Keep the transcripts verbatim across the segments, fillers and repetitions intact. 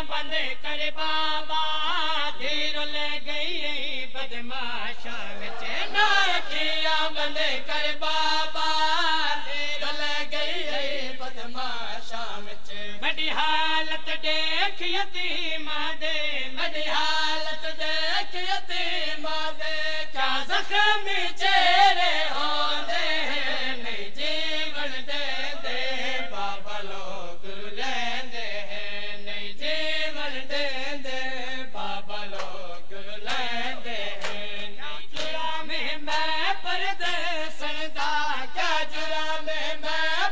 बंद कर बाबा धीर ले गई बदमाशा विच नाखिया बंद कर बाबा धीर ले गई बदमाशा विच मेरी हालत देख यतीमा दे मेरी हालत देख यतीमा दे क्या जख्मी चेहरे होंदे नहीं जीवन दे दे बाबा लोग लेंदे हैं नहीं जीवन दे दे बाबा लोग लेंदे हैं जुरा में मैं परदेसन दा क्या जुरा में मैं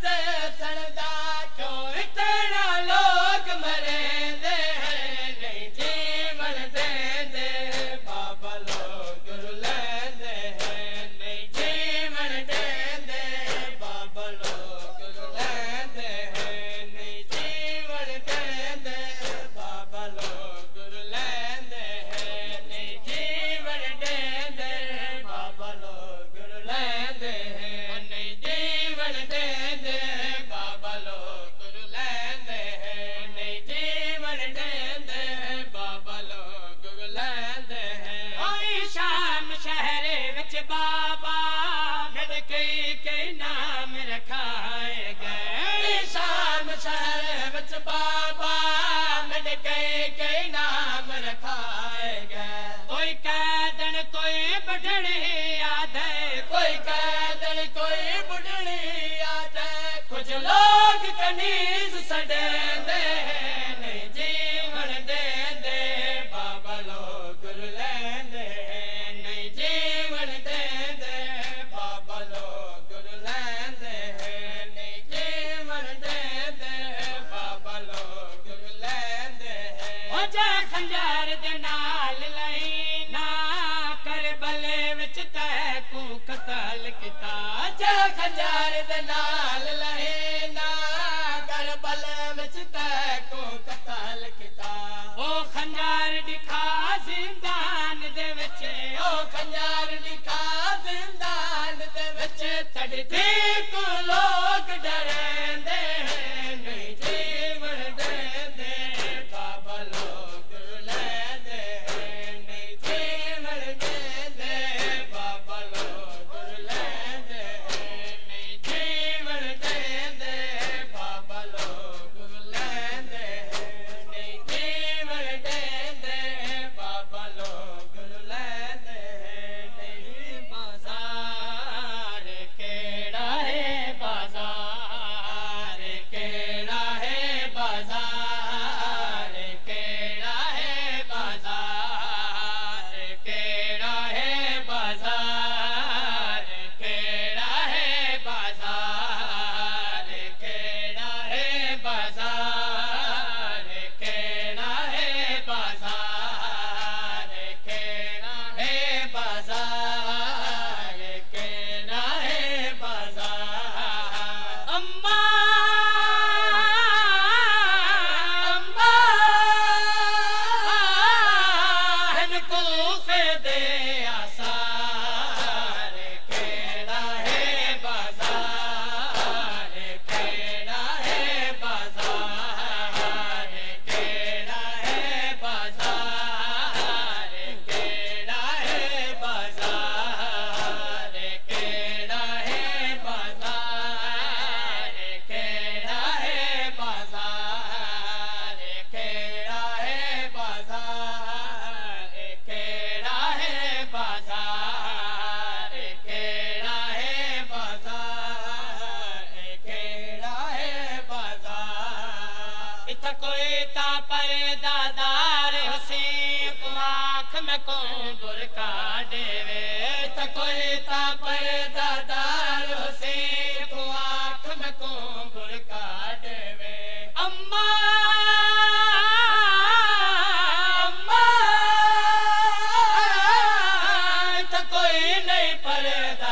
परदेसन दा क्यों इतना लोग मरेंदे हैं नहीं जीवन दे दे बाबा लोग लेंदे हैं नहीं जीवन दे दे बाबा लोग लेंदे हैं नहीं जीवन दे दे बाबा लोग लेंदे हैं नहीं जीवन दे दे बाबा लोग लेंदे हैं नहीं जीवन दे दे बाबा लोग लेंदे हैं नहीं जीवन दे दे बाबा लोग लेंदे हैं ओए शाम शहरे विच बाबा मेरे कई कई नाम रखाए गए शाम शहर विच बाबा मेरे कई कई नाम रखाए गए कोई कैदन कोई बढ़नी याद है कोई कैदन कोई बुढ़नी याद है कुछ लोग कनीज सडेंदे नहीं जीवन दे दे बाबा लोग लेंदे हैं नहीं जीवन दे दे बाबा लोग लेंदे हैं नहीं जीवन दे दे बाबा लोग लेंदे हैं ओ जा खंजर दे नाल लई ना कर बले विच तैकू कतल किता जा खंजर दे नाल लई ना कर बले विच तैकू कतल किता ओ खंजर दिखा जिंदान दे विच ओ खंजर दिखा जिंदान दे विच तड़ती को लोग डरेंदे नहीं जीवन दे दे बाबा लोग लेंदे हैं नहीं जीवन दे दे बाबा लोग लेंदे हैं नहीं जीवन दे दे बाबा लोग लेंदे हैं नहीं जीवन दे दे बाबा लोग लेंदे हैं नहीं बाजार केड़ा है बाजार केड़ा है बाजार केड़ा है बाजार केड़ा है बाजार केड़ा है बाजार केड़ा है बाजार केड़ा है बाजार केड़ा है बाजार केड़ा है बाजार अम्मा अम्मा इनको से दे आसार केड़ा है बाजार केड़ा है बाजार केड़ा है बाजार केड़ा है बाजार केड़ा है बाजार केड़ा है बाजार केड़ा है बाजार केड़ा है बाजार केड़ा है बाजार केड़ा है बाजार इत्था कोई ता पर दादार हुसैन को आँख में को बुरका देवे इत्था कोई ता पर दादार हुसैन को आँख में को बुरका देवे अम्मा अम्मा इत्था कोई नहीं पर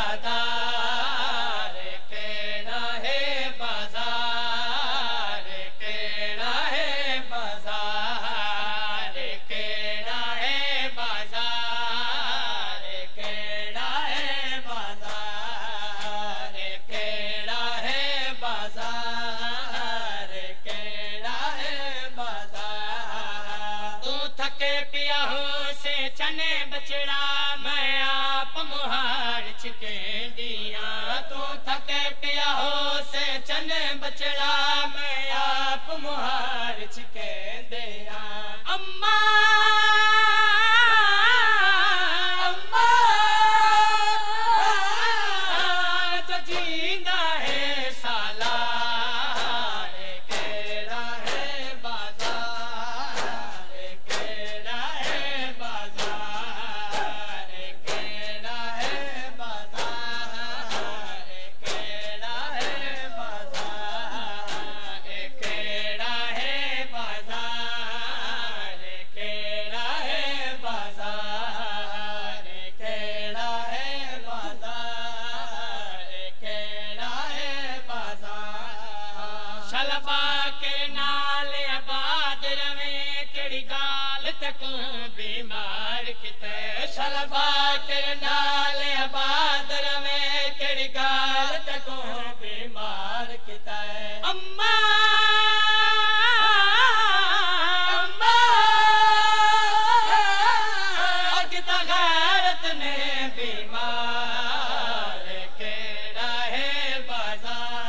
दादार केड़ा है बाजार केड़ा है बाजार केड़ा है बाजार केड़ा है बाजार थके पिया हो से चने बचड़ा मैं आप मुहार छिके दिया तू थके पिया हो से चने बचड़ा मैं आप मुहार छिके दिया अम्मा अम्मा तो जींदा है साला शलबा के नाल आबाद रवे केड़ी गाल तक बीमार किते शलबा के नाल आबाद रवे केड़ी गाल तक बीमार किते अम्मा अम्मा किता गैरत ने बीमार केड़ा है बाजार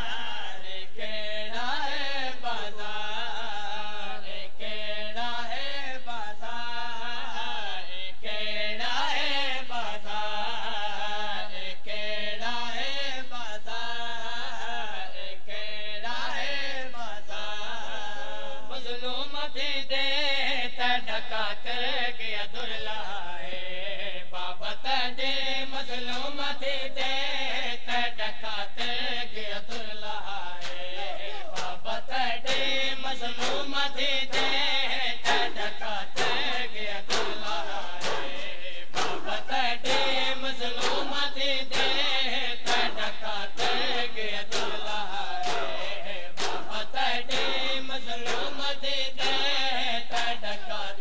कर गया दुर्लाए बाबा तड़े मजलूम थे दे डकात गया दुर्लाए बाबा तड़े मजलूम थे दे डकात गया दुर्लाए बाबा तड़े मजलूम थे दे डकात गया दुर्लाए बाबा तड़े मजलूम थे दे डकात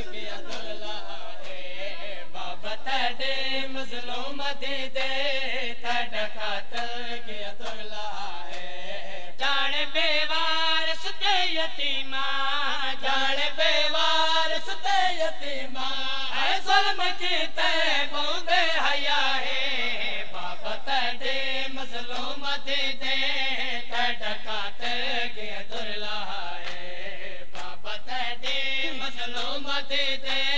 मजलूम दे दे डकात गया दुर्लाए जाने बेवार सुते यतीमा जाने बेवार सुते यतीमा ऐ ज़ुल्म कीते बौंदे हया है बाबा तड़े मजलूम दे दे डकात गया दुर्लाए बाबा तड़े मजलूम दे दे